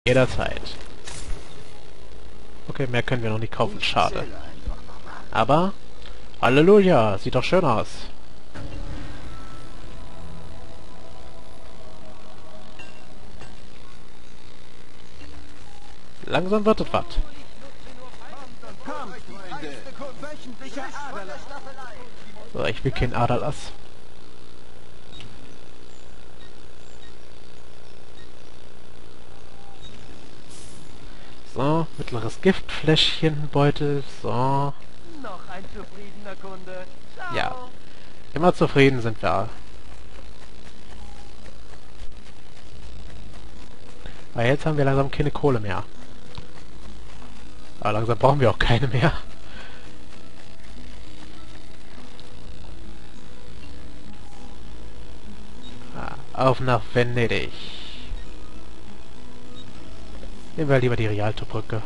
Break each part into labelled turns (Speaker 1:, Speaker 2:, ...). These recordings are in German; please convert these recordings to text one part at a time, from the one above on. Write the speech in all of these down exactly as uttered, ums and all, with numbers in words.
Speaker 1: Jederzeit. Okay, mehr können wir noch nicht kaufen, schade. Aber, Halleluja, sieht doch schön aus. Langsam wird es was. So, ich will kein Aderlass. So, mittleres Giftfläschchen, Beutel, so.
Speaker 2: Noch ein zufriedener Kunde. Ciao.
Speaker 1: Ja, immer zufrieden sind wir. Weil jetzt haben wir langsam keine Kohle mehr. Aber langsam brauchen wir auch keine mehr. Ah, auf nach Venedig. Nehmen wir lieber die Rialto-Brücke.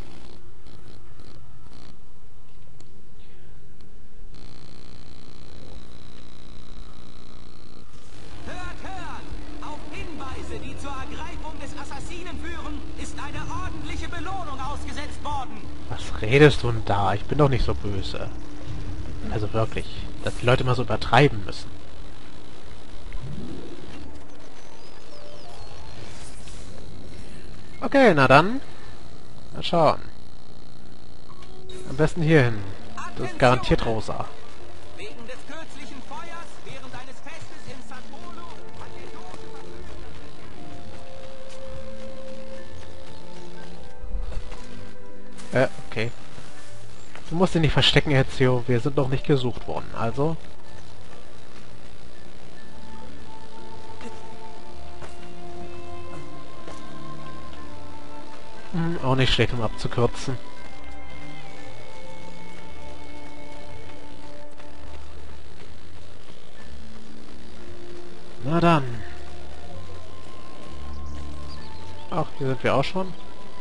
Speaker 3: Hört, hört! Auf Hinweise, die zur Ergreifung des Assassinen führen, ist eine ordentliche Belohnung ausgesetzt worden.
Speaker 1: Was redest du denn da? Ich bin doch nicht so böse. Also wirklich, dass die Leute mal so übertreiben müssen. Okay, na dann. Mal schauen. Am besten hier hin. Das ist garantiert rosa.
Speaker 3: Wegen des kürzlichen Feuers während eines Festes in San Polo hat der Dose
Speaker 1: Äh, okay. Du musst dich nicht verstecken, Ezio. Wir sind noch nicht gesucht worden. Also... Hm, auch nicht schlecht, um abzukürzen. Na dann. Ach, hier sind wir auch schon.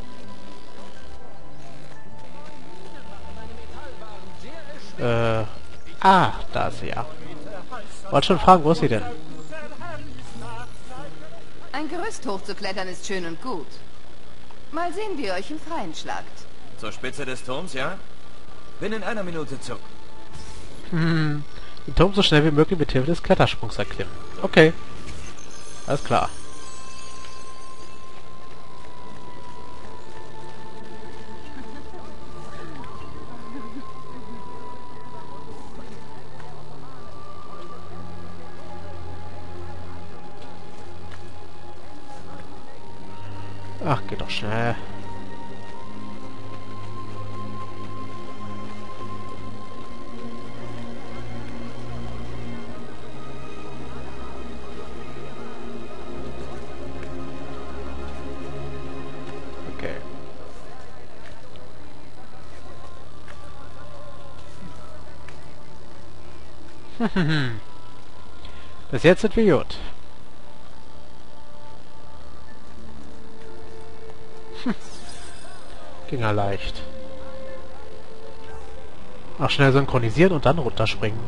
Speaker 1: Äh, ah, da ist sie ja. Wollte schon fragen, wo ist sie denn?
Speaker 4: Ein Gerüst hochzuklettern ist schön und gut. Mal sehen, wie ihr euch im Freien schlagt.
Speaker 5: Zur Spitze des Turms, ja? Bin in einer Minute zurück.
Speaker 1: Hm, den Turm so schnell wie möglich mit Hilfe des Klettersprungs erklimmen. Okay. Alles klar. Ach, geht doch schnell. Okay. Bis jetzt sind wir gut. Ging ja leicht. Ach, schnell synchronisieren und dann runterspringen.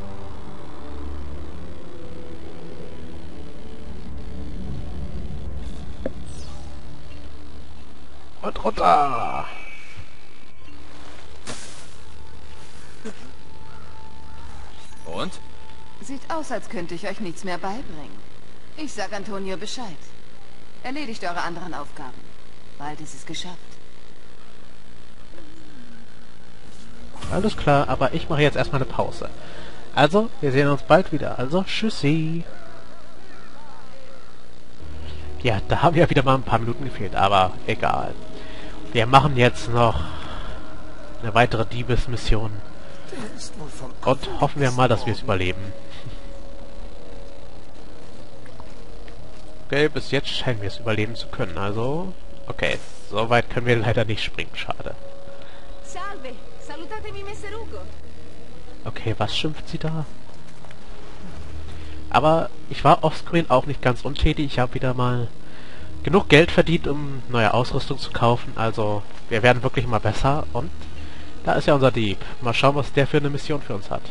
Speaker 1: Und runter!
Speaker 5: Und?
Speaker 4: Sieht aus, als könnte ich euch nichts mehr beibringen. Ich sag Antonio Bescheid. Erledigt eure anderen Aufgaben. Bald ist es geschafft.
Speaker 1: Alles klar, aber ich mache jetzt erstmal eine Pause. Also, wir sehen uns bald wieder. Also, tschüssi. Ja, da haben ja wieder mal ein paar Minuten gefehlt, aber egal. Wir machen jetzt noch eine weitere Diebesmission. Und hoffen wir mal, dass wir es überleben. Okay, bis jetzt scheinen wir es überleben zu können. Also, okay, so weit können wir leider nicht springen. Schade.
Speaker 4: Salve, salutatemi Messer Ugo.
Speaker 1: Okay, was schimpft sie da? Aber ich war offscreen auch nicht ganz untätig. Ich habe wieder mal genug Geld verdient, um neue Ausrüstung zu kaufen. Also, wir werden wirklich mal besser. Und da ist ja unser Dieb. Mal schauen, was der für eine Mission für uns hat.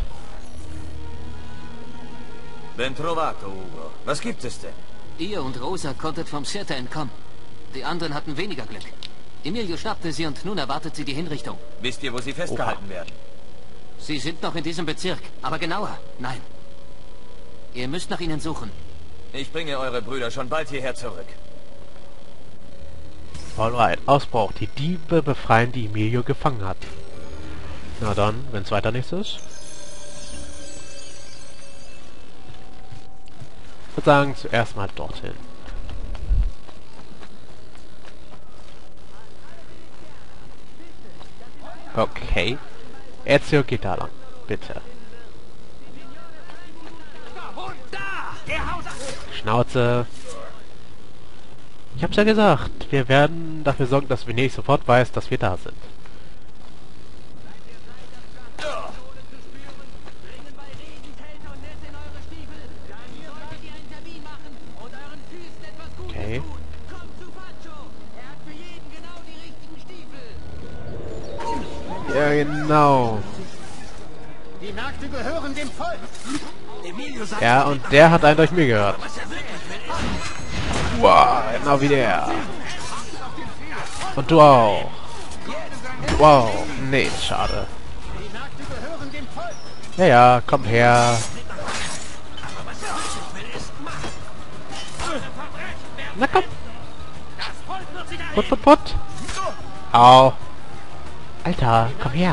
Speaker 5: Ben trovato, Ugo. Was gibt es denn?
Speaker 6: Ihr und Rosa konntet vom Cirta entkommen. Die anderen hatten weniger Glück. Emilio schnappte sie und nun erwartet sie die Hinrichtung.
Speaker 5: Wisst ihr, wo sie festgehalten
Speaker 1: Oha.
Speaker 5: werden?
Speaker 6: Sie sind noch in diesem Bezirk, aber genauer, nein. Ihr müsst nach ihnen suchen.
Speaker 5: Ich bringe eure Brüder schon bald hierher zurück.
Speaker 1: Alright, Ausbruch. Die Diebe befreien, die Emilio gefangen hat. Na dann, wenn es weiter nichts ist. Ich würde sagen, zuerst mal dorthin. Okay. Ezio geht da lang. Bitte. Schnauze. Ich hab's ja gesagt. Wir werden dafür sorgen, dass Venedig sofort weiß, dass wir da sind. Okay. Ja, genau.
Speaker 2: Die Märkte gehören dem Volk.
Speaker 1: Ja, und der hat eindeutig mir gehört. Wow, genau wie der. Und du auch. Wow, nee, schade. Ja, ja, komm her. Na komm. Put, put, put. Au. Alter, komm her.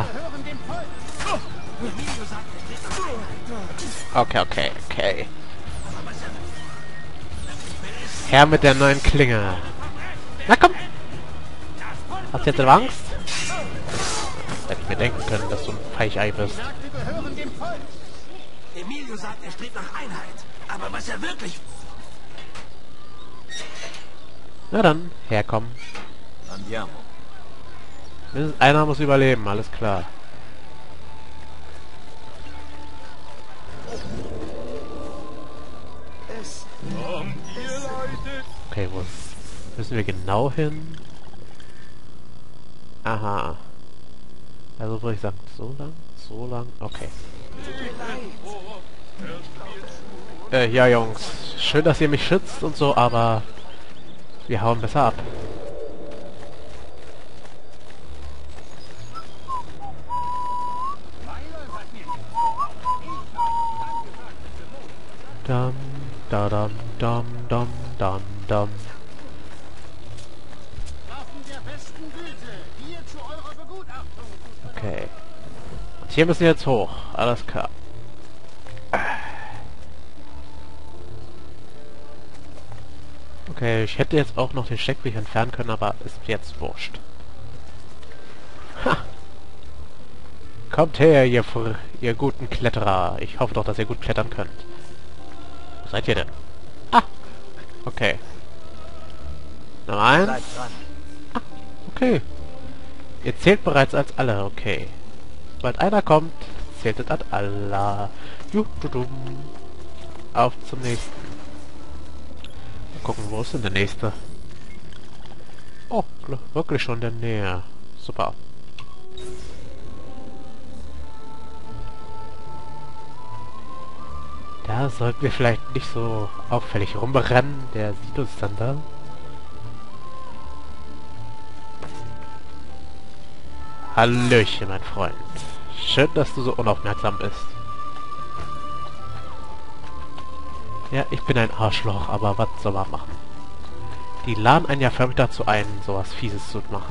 Speaker 1: Okay, okay, okay. Her mit der neuen Klinge. Na komm. Hast du jetzt Angst? Das hätte ich mir denken können, dass du ein Weichei bist.
Speaker 3: Emilio sagt, er strebt nach Einheit. Aber was er wirklich...
Speaker 1: Na dann, herkommen.
Speaker 5: Andiamo.
Speaker 1: Mindestens einer muss überleben, alles klar. Okay, wo müssen wir genau hin? Aha. Also würde ich sagen, so lang, so lang, okay. Äh, ja Jungs, schön, dass ihr mich schützt und so, aber wir hauen besser ab. Dum, da dum, dum, dum, dum, dum. Okay. Und hier müssen wir jetzt hoch. Alles klar. Okay, ich hätte jetzt auch noch den Steckbrief entfernen können, aber ist jetzt wurscht. Ha! Kommt her, ihr, ihr guten Kletterer. Ich hoffe doch, dass ihr gut klettern könnt. Wo seid ihr denn? Ah! Okay. Nummer eins. Ah, okay. Ihr zählt bereits als alle, okay. Sobald einer kommt, zählt es als Allah. Juhu. Auf zum nächsten. Mal gucken, wo ist denn der nächste? Oh, wirklich schon in der Nähe. Super. Da sollten wir vielleicht nicht so auffällig rumrennen. Der sieht uns dann da. Hallöchen, mein Freund. Schön, dass du so unaufmerksam bist. Ja, ich bin ein Arschloch, aber was soll man machen? Die laden einen ja förmlich dazu ein, sowas Fieses zu machen.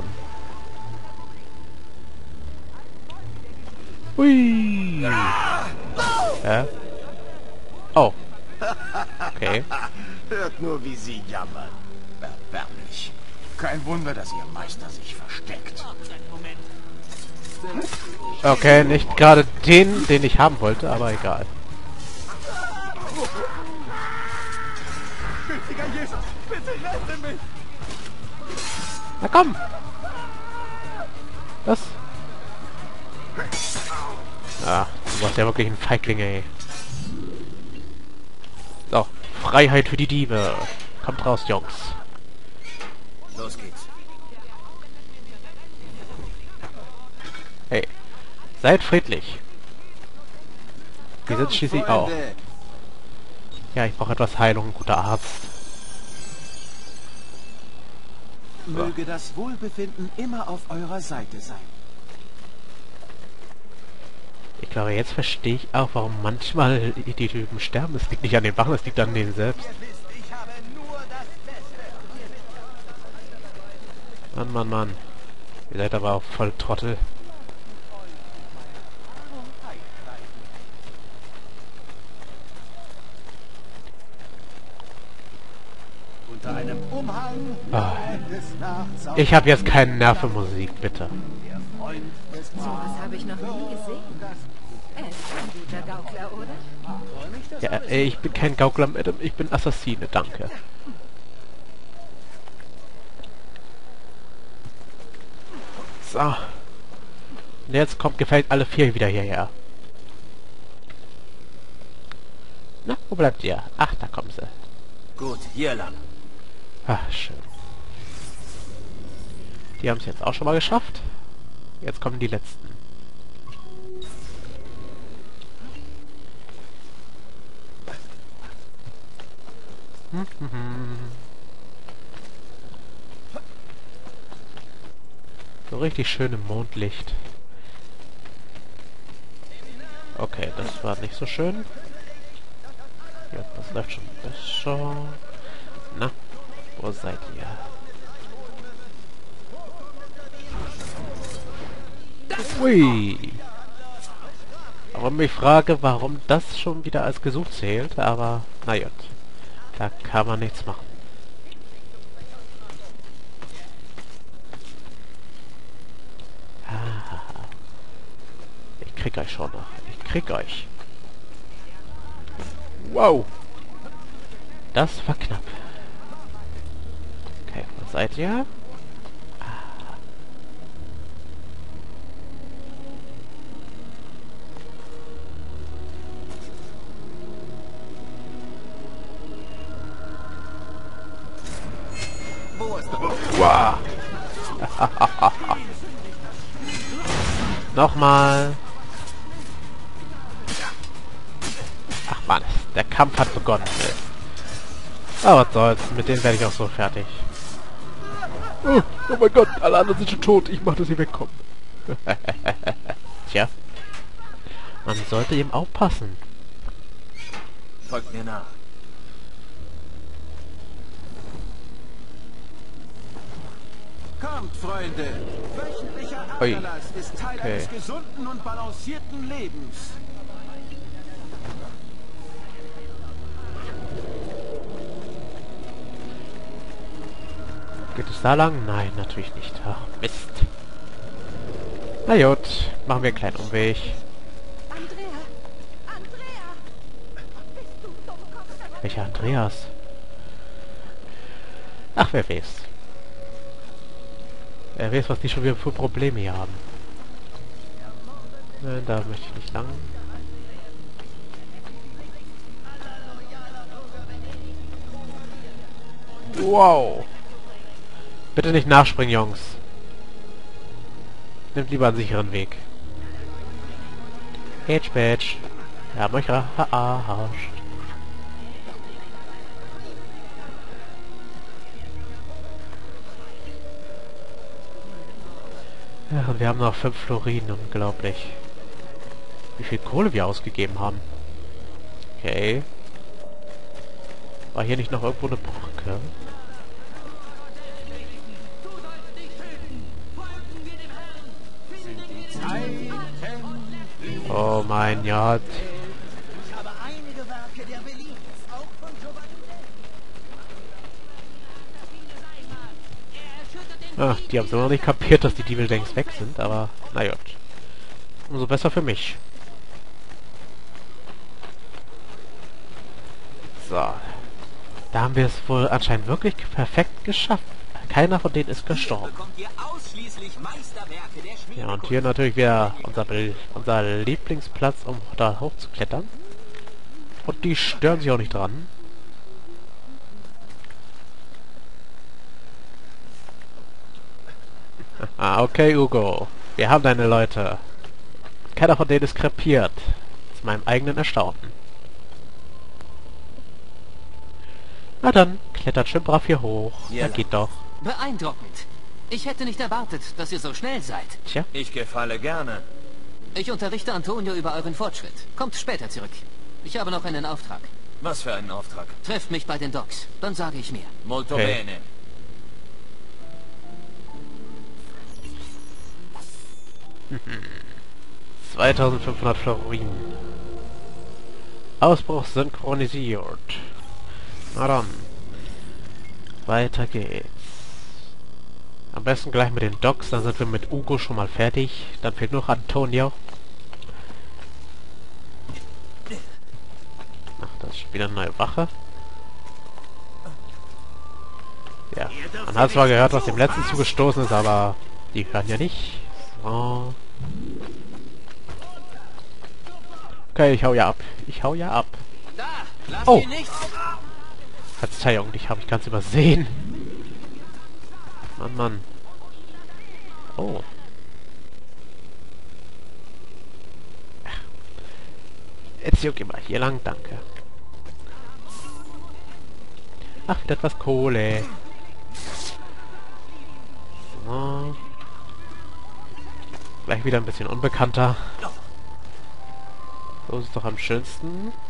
Speaker 1: Hui! Hä? Oh. Okay.
Speaker 2: Hört nur, wie sie jammern. Erbärmlich. Kein Wunder, dass ihr Meister sich versteckt.
Speaker 1: Okay, nicht gerade den, den ich haben wollte, aber egal.
Speaker 2: Gütiger Jesus, bitte rette mich!
Speaker 1: Na komm! Was? Ah, du warst ja wirklich ein Feigling, ey. So, Freiheit für die Diebe. Kommt raus, Jungs.
Speaker 5: Los geht's.
Speaker 1: Hey, seid friedlich. Wir sind schließlich auch. Ja, ich brauche etwas Heilung, guter Arzt.
Speaker 7: Möge das Wohlbefinden immer auf eurer Seite sein.
Speaker 1: Ich glaube, jetzt verstehe ich auch, warum manchmal die Typen sterben. Es liegt nicht an den Wachen, es liegt an denen selbst. Mann, Mann, Mann. Ihr seid aber auch voll Trottel.
Speaker 7: Unter einem Umhang
Speaker 1: Ah.
Speaker 7: des Nachts auf
Speaker 1: Ich habe jetzt keine Nerv für Musik, bitte.
Speaker 7: der Freund des
Speaker 4: So was habe ich noch nie gesehen. Er ist ein guter Gaukler, oder?
Speaker 1: Ja, ey, ich bin kein Gaukler, Madam, ich bin Assassine, danke. So. Und jetzt kommt, gefällt alle vier wieder hierher. Na, wo bleibt ihr? Ach, da kommen sie.
Speaker 5: Gut, hier lang.
Speaker 1: Ach, schön. Die haben es jetzt auch schon mal geschafft. Jetzt kommen die letzten. So richtig schön im Mondlicht. Okay, das war nicht so schön. Ja, das läuft schon besser. Na, wo seid ihr? Ui. Warum ich frage, warum das schon wieder als gesucht zählt, aber na gut. Da kann man nichts machen. Ah. Ich krieg euch schon noch. Ich krieg euch. Wow. Das war knapp. Okay, wo seid ihr? Wow. Nochmal. Ach man, der Kampf hat begonnen. Aber was soll's, mit denen werde ich auch so fertig. Oh, oh mein Gott, alle anderen sind schon tot. Ich mach, dass sie wegkommen. Tja. Man sollte eben aufpassen.
Speaker 5: Folgt mir nach.
Speaker 7: Kommt, Freunde! Wöchentlicher
Speaker 1: Ui.
Speaker 7: Ablass ist Teil
Speaker 1: Okay.
Speaker 7: eines gesunden und balancierten Lebens.
Speaker 1: Geht es da lang? Nein, natürlich nicht. Ach, Mist. Na gut, machen wir einen kleinen Umweg.
Speaker 4: Andrea! Andrea! Bist du Dummkopf?
Speaker 1: Welcher Andreas? Ach, wer weiß. Wer weiß, was die schon wieder für Probleme hier haben. Nein, da möchte ich nicht lang. Wow. Bitte nicht nachspringen, Jungs. Nehmt lieber einen sicheren Weg. Hedge Badge. Wir haben euch verarscht. Ja, und wir haben noch fünf Florinen, unglaublich. Wie viel Kohle wir ausgegeben haben. Okay. War hier nicht noch irgendwo eine Brücke? Oh mein Gott. Ach, die haben es immer noch nicht kapiert, dass die Diebe längst weg sind, aber na gut. Umso besser für mich. So. Da haben wir es wohl anscheinend wirklich perfekt geschafft. Keiner von denen ist gestorben.
Speaker 3: Bekommt ihr ausschließlich Meisterwerke der Schmiede.
Speaker 1: Ja, und hier natürlich wieder unser, Be- unser Lieblingsplatz, um da hochzuklettern. Und die stören sich auch nicht dran. Ah, okay, Hugo. Wir haben deine Leute. Keiner von denen ist krepiert. Zu meinem eigenen Erstaunen. Na dann, klettert schön brav hier hoch.
Speaker 5: Ja.
Speaker 1: Ja, geht doch.
Speaker 6: Beeindruckend. Ich hätte nicht erwartet, dass ihr so schnell seid.
Speaker 1: Tja.
Speaker 5: Ich gefalle gerne.
Speaker 6: Ich unterrichte Antonio über euren Fortschritt. Kommt später zurück. Ich habe noch einen Auftrag.
Speaker 5: Was für einen Auftrag?
Speaker 6: Trefft mich bei den Docks. Dann sage ich mehr.
Speaker 5: Molto
Speaker 1: Okay.
Speaker 5: bene.
Speaker 1: zweitausendfünfhundert Florinen. Ausbruch synchronisiert. Na dann. Weiter geht's. Am besten gleich mit den Docks, dann sind wir mit Ugo schon mal fertig. Dann fehlt noch Antonio. Ach, das ist schon wieder eine neue Wache. Ja, man hat zwar gehört, was dem letzten zugestoßen ist, aber die hören ja nicht. So. Okay, ich hau ja ab. Ich hau ja ab.
Speaker 6: Da! Lasst
Speaker 1: Oh.
Speaker 6: ihn nicht!
Speaker 1: Verzeihung, dich habe ich ganz übersehen. Mann, Mann. Oh. Ezio, geh mal hier lang, danke. Ach, wieder etwas Kohle. So. Gleich wieder ein bisschen unbekannter. So ist es doch am schönsten.